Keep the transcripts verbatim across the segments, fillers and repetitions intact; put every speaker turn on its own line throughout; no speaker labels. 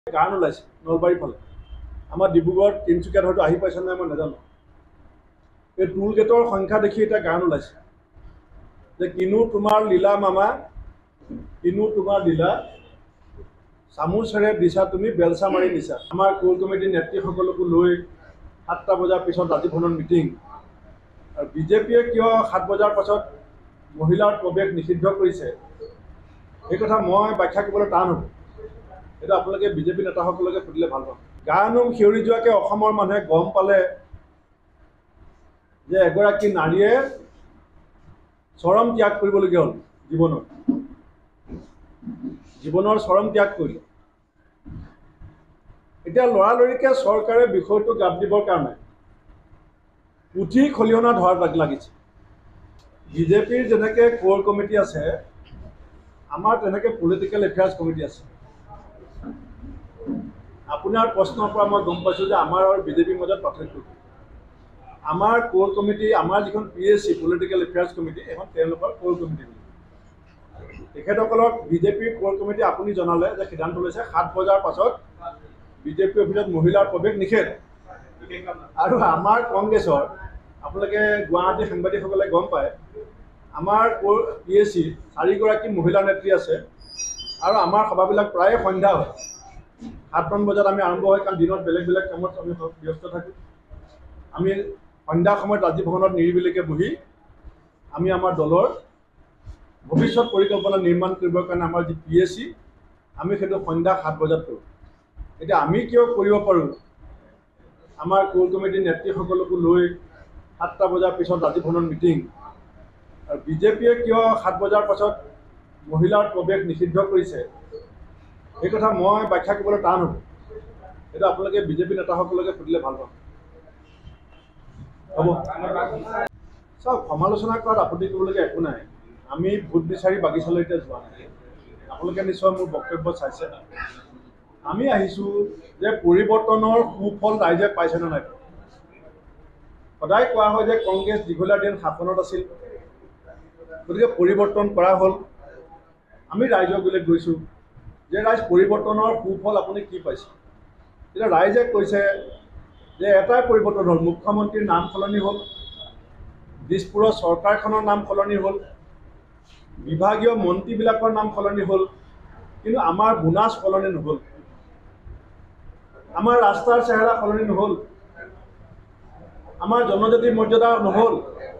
গান ওলাইছে নলবাৰীৰ ফালে আমাৰ ডিব্ৰুগড়ত তিনিচুকীয়াত হয়তো আহি পাইছে নাই মই নাজানো এই টুল গেটৰ সংখ্যা দেখি এটা গান ওলাইছে যে কিনো তোমাৰ লীলা মামা কিনো তোমাৰ লীলা চামুচেৰে দিছা তুমি বেলচা মাৰি দিছা আমাৰ কোৰ কমিটিৰ নেতৃসকলকো লৈ সাতটা বজাৰ পিছত ৰাজভৱনত মিটিং আৰু বিজেপিয়ে কিয় সাত বজাৰ পাছত মহিলাৰ প্ৰৱেশ নিষিদ্ধ কৰিছে এই কথা মই ব্যাখ্যা কৰিবলৈ টান হ'ব এটা আপোনালোকে বিজেপি নেতাসকলকে সুধিলে ভাল পাম গানুম শিয়ৰি যোৱাকে অসমৰ মানুহে গম পালে যে এগৰাকী নাৰীয়ে চৰম ত্যাগ কৰিবলগীয়া হ'ল জীৱনত জীৱনৰ চৰম ত্যাগ কৰিলে এতিয়া লৰালৰিকে চৰকাৰে বিষয়টো গাপ দিবৰ কাৰণে পুথি খলিহনা ধৰাত লাগিছে বিজেপিৰ যেনেকৈ কোৰ কমিটি আছে আমাৰ তেনেকৈ পলিটিকেল এফেয়াৰ্ছ কমিটি আছে আপোনাৰ প্ৰশ্নৰ পৰা মই গম পাইছোঁ যে আমাৰ আৰু বিজেপিৰ মাজত পাৰ্থক্য আমাৰ কোৰ কমিটি আমাৰ যিখন P S C political affairs committee এখন তেওঁলোকৰ কোৰ কমিটি বুলি তেখেতসকলক বিজেপিৰ কোৰ কমিটি আপুনি জনালে যে সিদ্ধান্ত লৈছে সাত বজাৰ পাছত বিজেপি অফিচত মহিলাৰ প্ৰৱেশ নিষেধ আৰু আমাৰ কংগ্ৰেছৰ আপোনালোকে গুৱাহাটী সাংবাদিকসকলে গম পায় আমাৰ কোৰ পি এছ চি চাৰিগৰাকী মহিলা নেত্ৰী আছে আৰু আমাৰ সভাবিলাক প্ৰায়ে সন্ধ্যা হয় সাতমান বজাত আমি আৰম্ভ হয় কাৰণ দিনত বেলেগ বেলেগ কামত আমি ব্যস্ত থাকোঁ আমি সন্ধ্যা সময়ত ৰাজভৱনত নিৰিবিলিকৈ বহি আমি আমাৰ দলৰ ভৱিষ্যত পৰিকল্পনা নিৰ্মাণ কৰিবৰ কাৰণে আমাৰ যি পি এছ চি আমি সেইটো সন্ধ্যা সাত বজাত কৰোঁ এতিয়া আমি কিয় কৰিব পাৰোঁ আমাৰ কোৰ কমিটিৰ নেতৃসকলকো লৈ সাতটা বজাৰ পিছত ৰাজভৱনত মিটিং আৰু বিজেপিয়ে কিয় সাত বজাৰ পাছত মহিলাৰ প্ৰৱেশ নিষিদ্ধ কৰিছে এই কথা মই ব্যাখ্যা কৰিবলৈ টান হ'ব এইটো আপোনালোকে বিজেপি নেতাসকলকে সুধিলে ভাল পাম হ'ব চাওক সমালোচনা কৰাত আপত্তি কৰিবলগীয়া একো নাই আমি ভোট বিচাৰি বাগিচালৈ এতিয়া যোৱা নাই আপোনালোকে নিশ্চয় মোৰ বক্তব্য চাইছে আমি আহিছোঁ যে পৰিৱৰ্তনৰ সুফল ৰাইজে পাইছেনে নাই সদায় কোৱা হয় যে কংগ্ৰেছ দীঘলীয়া দিন শাসনত আছিল গতিকে পৰিৱৰ্তন কৰা হ'ল আমি ৰাইজৰ গ'লে গৈছোঁ যে ৰাইজ পৰিৱৰ্তনৰ সুফল আপুনি কি পাইছে এতিয়া ৰাইজে কৈছে যে এটাই পৰিৱৰ্তন হ'ল মুখ্যমন্ত্ৰীৰ নাম সলনি হ'ল দিছপুৰৰ চৰকাৰখনৰ নাম সলনি হ'ল বিভাগীয় মন্ত্ৰীবিলাকৰ নাম সলনি হ'ল কিন্তু আমাৰ বোনাছ সলনি নহ'ল আমাৰ ৰাস্তাৰ চেহেৰা সলনি নহ'ল আমাৰ জনজাতিৰ মৰ্যাদা নহ'ল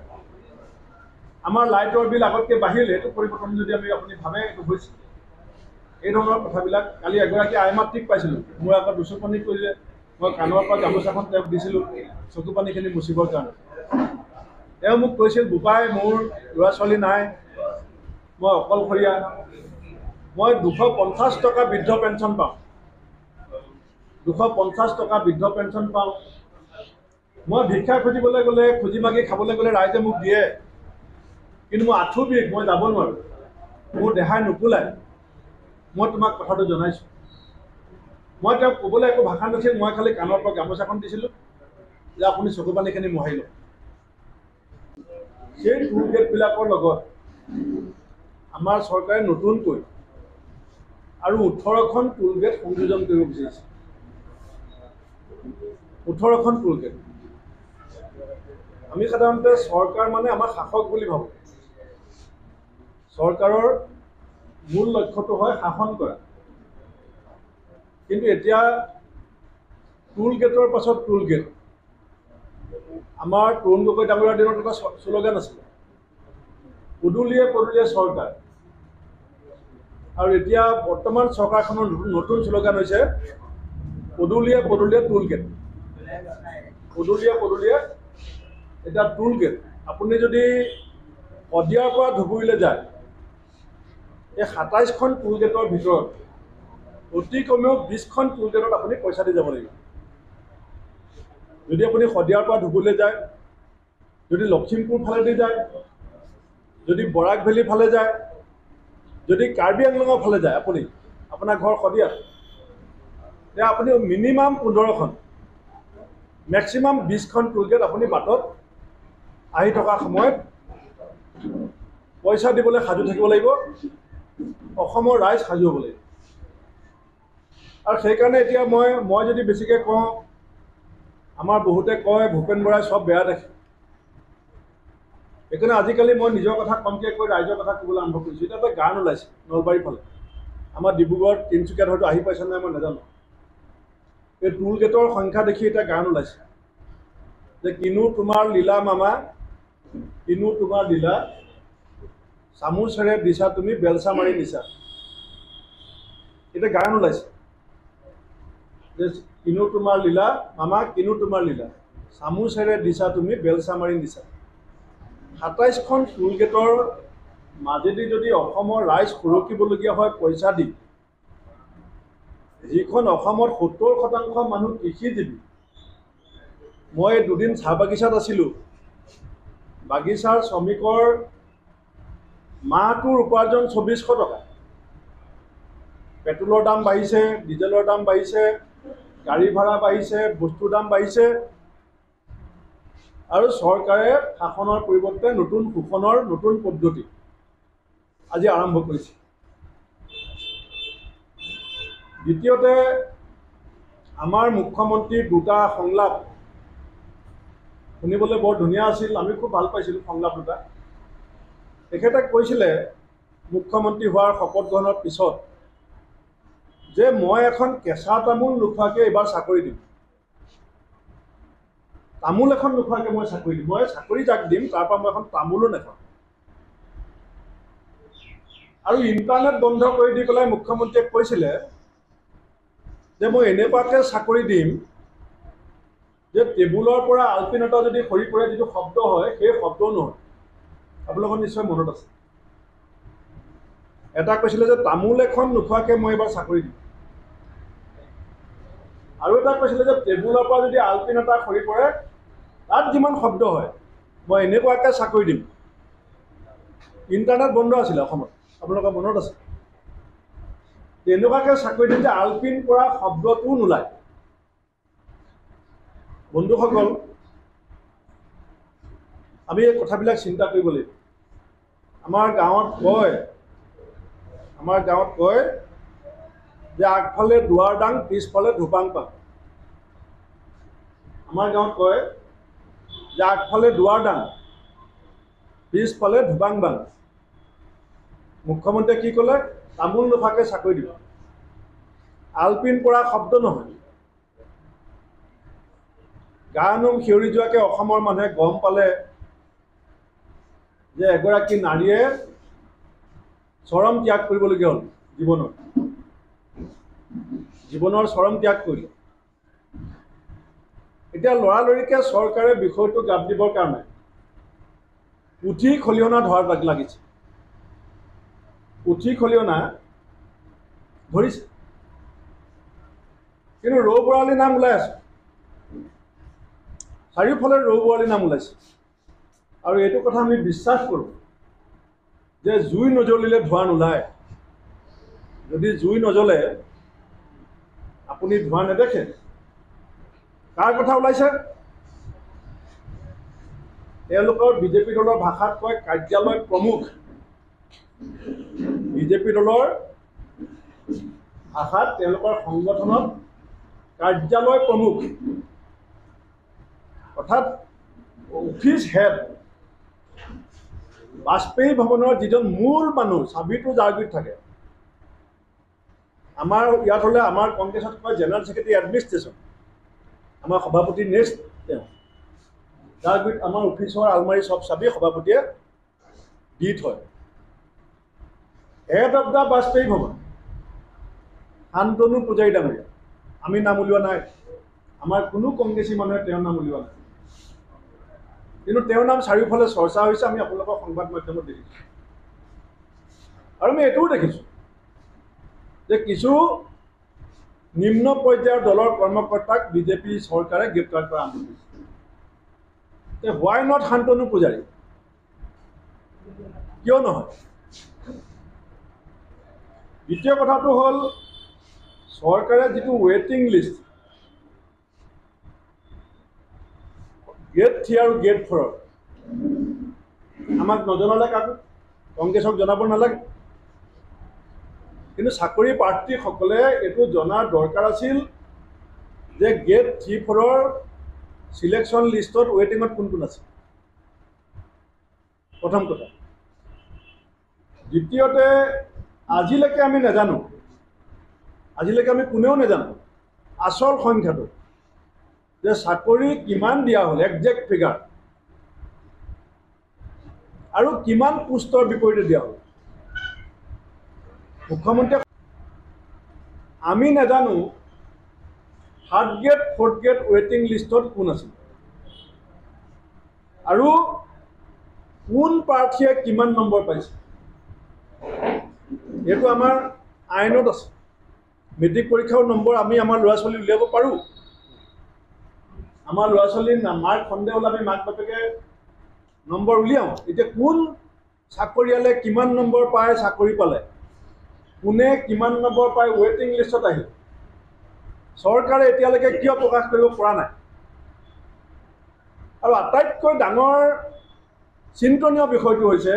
আমাৰ লাইটৰ বিল আগতকৈ বাঢ়িলে এইটো পৰিৱৰ্তন যদি আমি আপুনি ভাবে এইটো হৈছে এই ধৰণৰ কথাবিলাক কালি এগৰাকী আই মাতৃক পাইছিলোঁ মোৰ আগত দুচকুপানী কৰিলে মই কাণৰ পৰা গামোচাখন তেওঁক দিছিলোঁ চকুপানীখিনি মুচিবৰ কাৰণে তেওঁ মোক কৈছিল বোপাই মোৰ ল'ৰা ছোৱালী নাই মই অকলশৰীয়া মই দুশ পঞ্চাছ টকা বৃদ্ধ পেঞ্চন পাওঁ দুশ পঞ্চাছ টকা বৃদ্ধ পেঞ্চন পাওঁ মই ভিক্ষা খুজিবলৈ গ'লে খুজি মাগি খাবলৈ গ'লে ৰাইজে মোক দিয়ে কিন্তু মই আঁঠু বিষ মই যাব নোৱাৰোঁ মোৰ দেহাই নুকুলায় মই তোমাক কথাটো জনাইছোঁ মই তেওঁক ক'বলৈ একো ভাষা নাছিল মই খালি কাণৰ পৰা গামোচাখন দিছিলোঁ যে আপুনি চকুপানীখিনি মোহাৰি লওক সেই টুল গেটবিলাকৰ লগত আমাৰ চৰকাৰে নতুনকৈ আৰু ওঠৰখন টুল গেট সংযোজন কৰিব বিচাৰিছে ওঠৰখন টুল গেট আমি সাধাৰণতে চৰকাৰ মানে আমাৰ শাসক বুলি ভাবোঁ চৰকাৰৰ মূল লক্ষ্যটো হয় শাসন কৰা কিন্তু এতিয়া টুল গেটৰ পাছত টুল গেট আমাৰ তৰুণ গগৈ ডাঙৰীয়াৰ দিনত এটা শ্লোগান আছিলে পদূলিয়ে পদূলিয়ে চৰকাৰ আৰু এতিয়া বৰ্তমান চৰকাৰখনৰ নতুন শ্লোগান হৈছে পদূলিয়ে পদূলিয়ে টুল গেট পদূলিয়ে পদূলিয়ে এতিয়া টুল গেট আপুনি যদি শদিয়াৰ পৰা ধুবুৰীলৈ যায় এই সাতাইছখন টুল গেটৰ ভিতৰত অতি কমেও বিছখন টুল গেটত আপুনি পইচা দি যাব লাগিব যদি আপুনি শদিয়াৰ পৰা ধুবুৰীলৈ যায় যদি লখিমপুৰ ফালেদি যায় যদি বৰাক ভেলী ফালে যায় যদি কাৰ্বি আংলঙৰ ফালে যায় আপুনি আপোনাৰ ঘৰ শদিয়াত তেতিয়া আপুনি মিনিমাম পোন্ধৰখন মেক্সিমাম বিছখন টুল গেট আপুনি বাটত আহি থকা সময়ত পইচা দিবলৈ সাজু থাকিব লাগিব অসমৰ ৰাইজ সাজু হ'ব লাগিব আৰু সেইকাৰণে এতিয়া মই মই যদি বেছিকৈ কওঁ, আমাৰ বহুতে কয় ভূপেন বৰাই চব বেয়া দেখে। সেইকাৰণে আজিকালি মই নিজৰ কথা কমকৈ কৈ ৰাইজৰ কথা ক'বলৈ আৰম্ভ কৰিছোঁ। এতিয়া এটা গান ওলাইছে নলবাৰীৰ ফালে, আমাৰ ডিব্ৰুগড় তিনিচুকীয়াত হয়তো আহি পাইছে নাই মই নাজানো। এই টোল গেটৰ সংখ্যা দেখি এটা গান ওলাইছে যে কিনো তোমাৰ লীলা মামা, কিনো তোমাৰ লীলা, চামুচেৰে দিছা তুমি বেলচা মাৰি নিছা। এতিয়া গান ওলাইছে যে কিনো তোমাৰ লীলা মামা, কিনো তোমাৰ লীলা, চামুচেৰে দিছা তুমি বেলচা মাৰি নিছা। সাতাইছখন টোল গেটৰ মাজেদি যদি অসমৰ ৰাইজ সুৰক্ষিবলগীয়া হয় পইচা দি, যিখন অসমত সত্তৰ শতাংশ মানুহ কৃষিজীৱী। মই দুদিন চাহ বাগিচাত আছিলোঁ, বাগিচাৰ শ্ৰমিকৰ মাহটোৰ উপাৰ্জন চৌবিছশ টকা। পেট্ৰলৰ দাম বাঢ়িছে, ডিজেলৰ দাম বাঢ়িছে, গাড়ী ভাড়া বাঢ়িছে, বস্তুৰ দাম বাঢ়িছে, আৰু চৰকাৰে শাসনৰ পৰিৱৰ্তে নতুন শোষণৰ নতুন পদ্ধতি আজি আৰম্ভ কৰিছে। দ্বিতীয়তে, আমাৰ মুখ্যমন্ত্ৰীৰ দুটা সংলাপ শুনিবলৈ বৰ ধুনীয়া আছিল, আমি খুব ভাল পাইছিলোঁ সংলাপ দুটা। তেখেতে কৈছিলে মুখ্যমন্ত্ৰী হোৱাৰ শপত গ্ৰহণৰ পিছত যে মই এখন কেঁচা তামোল নোখোৱাকৈ এইবাৰ চাকৰি দিম। তামোল এখন নোখোৱাকৈ মই চাকৰি দিম, মই চাকৰি যাক দিম তাৰ পৰা মই এখন তামোলো নাখাওঁ। আৰু ইণ্টাৰনেট বন্ধ কৰি দি পেলাই মুখ্যমন্ত্ৰীয়ে কৈছিলে যে মই এনেকুৱাকৈ চাকৰি দিম যে টেবুলৰ পৰা আলপিন এটা যদি সৰি পৰে যিটো শব্দ হয় সেই শব্দও নহয়। আপোনালোকৰ নিশ্চয় মনত আছে। এটা কৈছিলে যে তামোল এখন নোখোৱাকৈ মই এইবাৰ চাকৰি দিম, আৰু এটা কৈছিলে যে টেবুলৰ পৰা যদি আলপিন এটা সৰি পৰে তাত যিমান শব্দ হয় মই এনেকুৱাকৈ চাকৰি দিম। ইণ্টাৰনেট বন্ধ আছিলে অসমত, আপোনালোকৰ মনত আছে। এনেকুৱাকৈ চাকৰি দিম যে আলপিন পৰা শব্দটোও নোলায়। বন্ধুসকল, আমি এই কথাবিলাক চিন্তা কৰিব লাগিব। আমাৰ গাঁৱত কয় আমাৰ গাঁৱত কয় যে আগফালে দুৱাৰ ডাং পিছফালে ধোপাং পাং। আমাৰ গাঁৱত কয় যে আগফালে দুৱাৰ ডাং পিছফালে ধোপাং বাং। মুখ্যমন্ত্ৰীয়ে কি ক'লে? তামোল নোখোৱাকৈ চাকৰি দিব, আলপিন পৰা শব্দ নহয়। গা নোম শিয়ৰি যোৱাকৈ অসমৰ মানুহে গম পালে যে এগৰাকী নাৰীয়ে চৰম ত্যাগ কৰিবলগীয়া হ'ল জীৱনত, জীৱনৰ চৰম ত্যাগ কৰিলে। এতিয়া লৰালৰিকৈ চৰকাৰে বিষয়টো গাপ দিবৰ কাৰণে পুথি খলিহনা ধৰাত লাগিছে। পুথি খলিহনা ধৰিছে, কিন্তু ৰৌ বৰালি নাম ওলাই আছে, চাৰিওফালে ৰৌ বৰালি নাম ওলাইছে। আৰু এইটো কথা আমি বিশ্বাস কৰোঁ যে জুই নজ্বলিলে ধোঁৱা নোলায়। যদি জুই নজ্বলে আপুনি ধোঁৱা নেদেখে। কাৰ কথা ওলাইছে? তেওঁলোকৰ বিজেপি দলৰ ভাষাত কয় কাৰ্যালয় প্ৰমুখ। বিজেপি দলৰ ভাষাত তেওঁলোকৰ সংগঠনত কাৰ্যালয় প্ৰমুখ, অৰ্থাৎ অফিচ হেড। বাজপেয়ী ভৱনৰ যিজন মূল মানুহ, চাবিটো যাৰ গুৰিত থাকে। আমাৰ ইয়াত হ'লে আমাৰ কংগ্ৰেছত কয় জেনেৰেল ছেক্ৰেটাৰী এডমিনিষ্ট্ৰেশ্যন। আমাৰ সভাপতি নেক্সট তেওঁ, যাৰ গুৰিত আমাৰ অফিচৰ আলমাৰী চব চাবি সভাপতিয়ে দি থয়। Head of the Vajpayee Bhawan Shantanu Pujari ডাঙৰীয়া। আমি নাম উলিওৱা নাই, আমাৰ কোনো কংগ্ৰেছী মানুহে তেওঁৰ নাম উলিওৱা নাই, কিন্তু তেওঁৰ নাম চাৰিওফালে চৰ্চা হৈছে। আমি আপোনালোকৰ সংবাদ মাধ্যমত দেখিছোঁ। আৰু আমি এইটোও দেখিছোঁ যে কিছু নিম্ন পৰ্যায়ৰ দলৰ কৰ্মকৰ্তাক বিজেপি চৰকাৰে গ্ৰেপ্তাৰ কৰা আৰম্ভ কৰিছে। Why not Shantanu Pujari? কিয় নহয়? দ্বিতীয় কথাটো হ'ল চৰকাৰে যিটো ৱেটিং লিষ্ট গ্ৰেড থ্ৰী আৰু গ্ৰেড ফ'ৰৰ আমাক নজনালে, কাকো কংগ্ৰেছক জনাব নালাগে। কিন্তু চাকৰি প্ৰাৰ্থীসকলে এইটো জনাৰ দৰকাৰ আছিল যে গেট থ্ৰী ফ'ৰৰ সিলেকশ্যন লিষ্টত ৱেটিঙত কোন কোন আছে, প্ৰথম কথা। দ্বিতীয়তে, আজিলৈকে আমি নাজানো, আজিলৈকে আমি কোনেও নাজানো আচল সংখ্যাটো যে চাকৰি কিমান দিয়া হ'ল, একজেক্ট ফিগাৰ, আৰু কিমান পোষ্টৰ বিপৰীতে দিয়া হ'ল। মুখ্যমন্ত্ৰীয়ে আমি নাজানো থাৰ্ড গ্ৰেড ফ'ৰ্থ গ্ৰেড ৱেটিং লিষ্টত কোন আছিল আৰু কোন প্ৰাৰ্থীয়ে কিমান নম্বৰ পাইছে। এইটো আমাৰ আইনত আছে। মেট্ৰিক পৰীক্ষাৰ নম্বৰ আমি আমাৰ ল'ৰা ছোৱালী উলিয়াব পাৰোঁ। আমাৰ ল'ৰা ছোৱালীৰ মাৰ্ক সন্দেহ হ'লে আমি মাক বাপেকে নম্বৰ উলিয়াওঁ। এতিয়া কোন চাকৰিয়ালে কিমান নম্বৰ পায় চাকৰি পালে, কোনে কিমান নম্বৰ পায় ৱেটিং লিষ্টত আহিল, চৰকাৰে এতিয়ালৈকে কিয় প্ৰকাশ কৰিব পৰা নাই। আৰু আটাইতকৈ ডাঙৰ চিন্তনীয় বিষয়টো হৈছে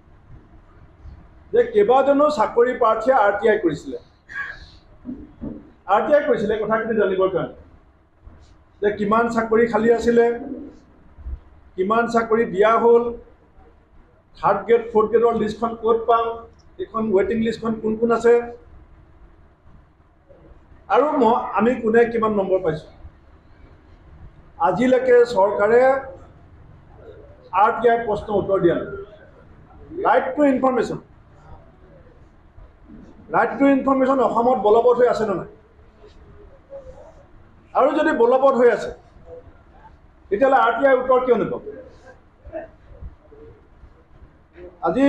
যে কেইবাজনো চাকৰি প্ৰাৰ্থীয়ে আৰ টি আই কৰিছিলে। আৰ টি আই কৰিছিলে কথাখিনি জানিবৰ কাৰণে যে কিমান চাকৰি খালী আছিলে, কিমান চাকৰি দিয়া হ'ল, থাৰ্ড গ্ৰেড ফ'ৰ্থ গ্ৰেডৰ লিষ্টখন ক'ত পাম, এইখন ৱেটিং লিষ্টখন কোন কোন আছে, আৰু মই আমি কোনে কিমান নম্বৰ পাইছোঁ। আজিলৈকে চৰকাৰে আৰ টি আই প্ৰশ্নৰ উত্তৰ দিয়া নাই। Right to information, right to information অসমত বলবৎ হৈ আছে নে নাই? আৰু যদি বলবৎ হৈ আছে তেতিয়াহ'লে আৰ টি আই উত্তৰ কিয় নাপাব? আজি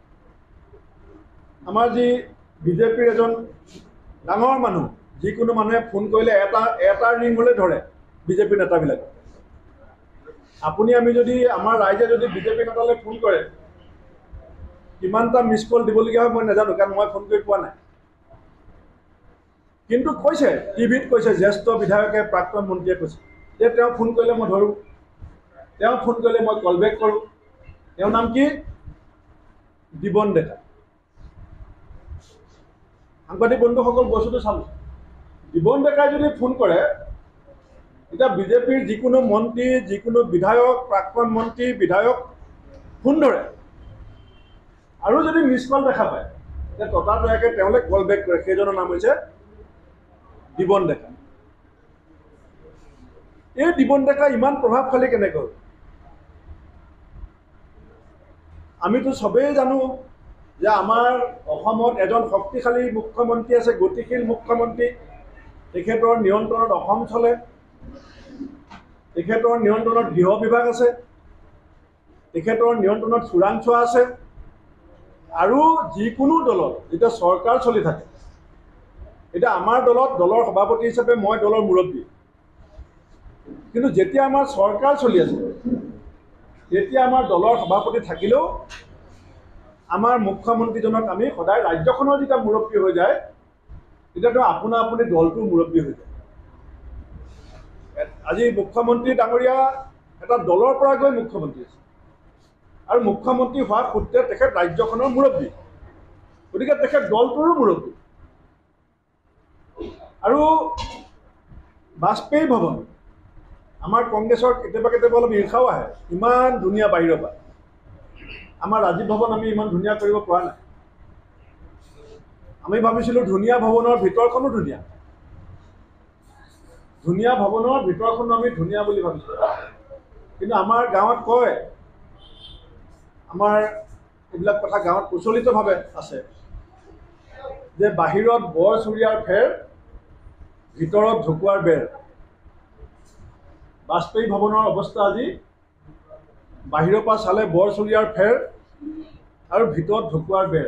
আমাৰ যি বিজেপিৰ এজন ডাঙৰ মানুহ, যিকোনো মানুহে ফোন কৰিলে এটা এটা ৰিং হ'লে ধৰে বিজেপিৰ নেতাবিলাকে। আপুনি আমি যদি আমাৰ ৰাইজে যদি বিজেপি নেতালৈ ফোন কৰে কিমানটা মিছ কল দিবলগীয়া হয় মই নাজানো, কাৰণ মই ফোন কৰি পোৱা নাই। কিন্তু কৈছে টিভিত কৈছে, জ্যেষ্ঠ বিধায়কে প্ৰাক্তন মন্ত্ৰীয়ে কৈছে যে তেওঁ ফোন কৰিলে মই ধৰোঁ, তেওঁ ফোন কৰিলে মই কল বেক কৰোঁ। তেওঁৰ নাম কি? জীৱন ডেকা। সাংবাদিক বন্ধুসকল, বস্তুটো চালোঁ, জীৱন ডেকাই যদি ফোন কৰে এতিয়া বিজেপিৰ যিকোনো মন্ত্ৰী, যিকোনো বিধায়ক, প্ৰাক্তন মন্ত্ৰী, বিধায়ক ফোন ধৰে, আৰু যদি মিছ কল দেখা পায় যে ততাতৈয়াকৈ তেওঁলৈ কল বেক কৰে। সেইজনৰ নাম হৈছে জীৱন ডেকা। এই জীৱন ডেকা ইমান প্ৰভাৱশালী কেনেকৈ? আমিতো চবেই জানো যে আমাৰ অসমত এজন শক্তিশালী মুখ্যমন্ত্ৰী আছে, গতিশীল মুখ্যমন্ত্ৰী। তেখেতৰ নিয়ন্ত্ৰণত অসম চলে, তেখেতৰ নিয়ন্ত্ৰণত গৃহ বিভাগ আছে, তেখেতৰ নিয়ন্ত্ৰণত চোৰাংচোৱা আছে। আৰু যিকোনো দলত যেতিয়া চৰকাৰ চলি থাকে, এতিয়া আমাৰ দলত দলৰ সভাপতি হিচাপে মই দলৰ মুৰব্বী, কিন্তু যেতিয়া আমাৰ চৰকাৰ চলি আছে তেতিয়া আমাৰ দলৰ সভাপতি থাকিলেও আমাৰ মুখ্যমন্ত্ৰীজনক আমি সদায় ৰাজ্যখনৰ যেতিয়া মুৰব্বী হৈ যায় তেতিয়াতো আপোনা আপুনি দলটোৰ মুৰব্বী হৈ যায়। আজি মুখ্যমন্ত্ৰী ডাঙৰীয়া এটা দলৰ পৰা গৈ মুখ্যমন্ত্ৰী আছে, আৰু মুখ্যমন্ত্ৰী হোৱাৰ সূত্ৰে তেখেত ৰাজ্যখনৰ মুৰব্বী, গতিকে তেখেত দলটোৰো মুৰব্বী। আৰু বাজপেয়ী ভৱন, আমাৰ কংগ্ৰেছৰ কেতিয়াবা কেতিয়াবা অলপ ঈৰ্ষাও আহে, ইমান ধুনীয়া বাহিৰৰ পৰা। আমাৰ ৰাজীৱ ভৱন আমি ইমান ধুনীয়া কৰিব পৰা নাই। আমি ভাবিছিলোঁ ধুনীয়া ভৱনৰ ভিতৰখনো ধুনীয়া, ধুনীয়া ভৱনৰ ভিতৰখনো আমি ধুনীয়া বুলি ভাবিছিলোঁ। কিন্তু আমাৰ গাঁৱত কয়, আমাৰ এইবিলাক কথা গাঁৱত প্ৰচলিতভাৱে আছে যে বাহিৰত বৰ চুৰীয়াৰ ফেৰ, ভিতৰত ঢকুৱাৰ বেৰ। বাজপেয়ী ভৱনৰ অৱস্থা আজি বাহিৰৰ পৰা চালে বৰ চুৰীয়াৰ ফেৰ আৰু ভিতৰত ঢকুৱাৰ বেৰ।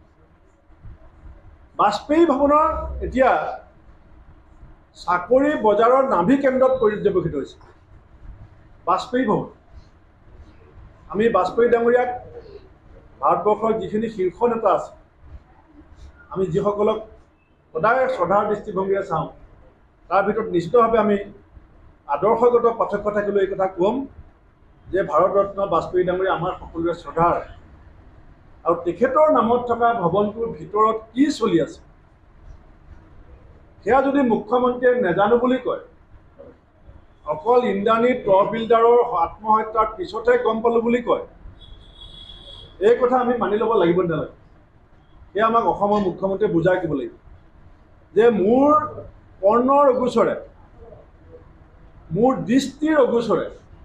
বাজপেয়ী ভৱনৰ এতিয়া চাকৰি বজাৰৰ নাভি কেন্দ্ৰত পৰিৱৰ্তিত হৈছে বাজপেয়ী ভৱন। আমি বাজপেয়ী ডাঙৰীয়াক ভাৰতবৰ্ষৰ যিখিনি শীৰ্ষ নেতা আছে, আমি যিসকলক সদায় শ্ৰদ্ধাৰ দৃষ্টিভংগীৰে চাওঁ, তাৰ ভিতৰত নিশ্চিতভাৱে আমি আদৰ্শগত পাৰ্থক্য থাকিলেও এই কথা ক'ম যে ভাৰত ৰত্ন বাজপেয়ী ডাঙৰীয়া আমাৰ সকলোৰে শ্ৰদ্ধাৰ। আৰু তেখেতৰ নামত থকা ভৱনটোৰ ভিতৰত কি চলি আছে সেয়া যদি মুখ্যমন্ত্ৰীয়ে নেজানো বুলি কয়, অকল ইন্দ্ৰাণী তহবিলদাৰৰ আত্মহত্যাৰ পিছতহে গম পালোঁ বুলি কয়, এই কথা আমি মানি ল'ব লাগিব নালাগে। সেয়া আমাক অসমৰ মুখ্যমন্ত্ৰীয়ে বুজাই দিব লাগিব যে মোৰ কৰ্ণৰ অগোচৰে, মোৰ দৃষ্টিৰ অগোচৰে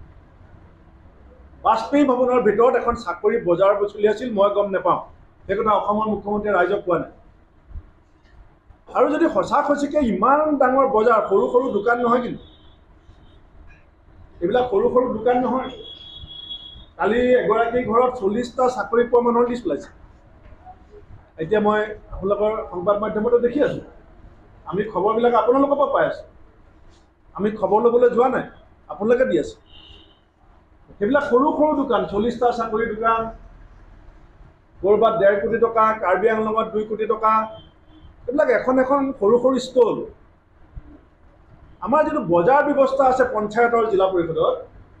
বাজপেয়ী ভৱনৰ ভিতৰত এখন চাকৰি বজাৰ চলি আছিল, মই গম নাপাওঁ। সেই কথা অসমৰ মুখ্যমন্ত্ৰীয়ে ৰাইজক কোৱা নাই। আৰু যদি সঁচা সঁচিকে ইমান ডাঙৰ বজাৰ, সৰু সৰু দোকান নহয়, কিন্তু এইবিলাক সৰু সৰু দোকান নহয়। কালি এগৰাকী ঘৰত চল্লিছটা চাকৰি পোৱা মানুহৰ লিষ্ট ওলাইছে। এতিয়া মই আপোনালোকৰ সংবাদ মাধ্যমতো দেখি আছোঁ, আমি খবৰবিলাক আপোনালোকৰ পৰা পাই আছোঁ। আমি খবৰ ল'বলৈ যোৱা নাই, আপোনালোকে দি আছে। সেইবিলাক সৰু সৰু দোকান, চল্লিছটা চাকৰি দোকান, ক'ৰবাত ডেৰ কোটি টকা, কাৰ্বি আংলঙত দুই কোটি টকা, এইবিলাক এখন এখন সৰু সৰু ষ্টল। আমাৰ যিটো বজাৰ ব্যৱস্থা আছে পঞ্চায়তৰ জিলা পৰিষদত,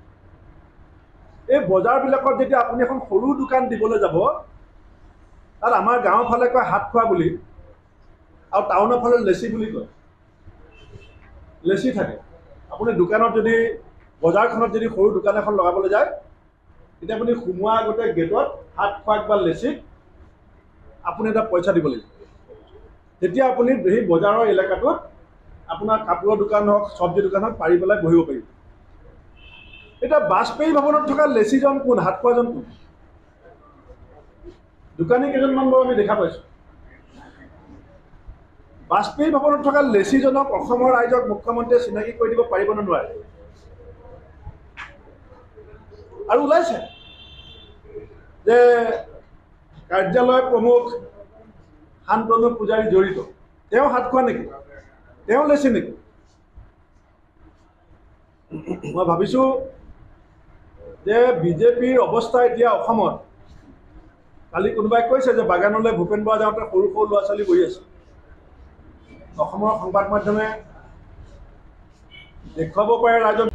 এই বজাৰবিলাকত যেতিয়া আপুনি এখন সৰু দোকান দিবলৈ যাব, তাত আমাৰ গাঁৱৰ ফালে কয় হাত খোৱা বুলি, আৰু টাউনৰ ফালে লেচি বুলি কয়। লেচি থাকে। আপুনি দোকানত যদি বজাৰখনত যদি সৰু দোকান এখন লগাবলৈ যায়, তেতিয়া আপুনি সোমোৱা আগতে গেটত হাত খোৱাক বা লেচিক আপুনি এটা পইচা দিব লাগিব। তেতিয়া আপুনি সেই বজাৰৰ এলেকাটোত আপোনাৰ কাপোৰৰ দোকান হওক, চব্জি দোকান হওক, পাৰি পেলাই বহিব পাৰিব। এতিয়া বাজপেয়ী ভৱনত থকা লেচিজন কোন, হাত খোৱাজন কোন? দোকানী কেইজনমান বাৰু আমি দেখা পাইছোঁ। বাজপেয়ী ভৱনত থকা লেচিজনক অসমৰ ৰাইজক মুখ্যমন্ত্ৰীয়ে চিনাকি কৰি দিব পাৰিব নে নোৱাৰে? আৰু ওলাইছে যে কাৰ্যালয় প্ৰমুখ শান্তনু পূজাৰী জড়িত। তেওঁ হাত খোৱা নেকি? তেওঁ লেচি নেকি? মই ভাবিছোঁ যে বিজেপিৰ অৱস্থা এতিয়া অসমত, কালি কোনোবাই কৈছে যে বাগানলৈ ভূপেন বৰা যাওঁতে সৰু সৰু ল'ৰা ছোৱালী বহি আছে। অসমৰ সংবাদ মাধ্যমে দেখুৱাব পাৰে ৰাইজক